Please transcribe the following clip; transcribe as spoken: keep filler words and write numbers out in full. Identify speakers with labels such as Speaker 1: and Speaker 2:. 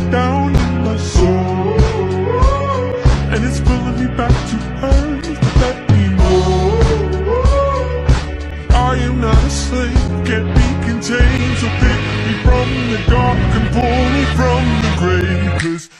Speaker 1: down in my soul, and it's pulling me back to earth. Let me know I am not a slave, can't be contained. So pick me from the dark and pull me from the grave, 'cause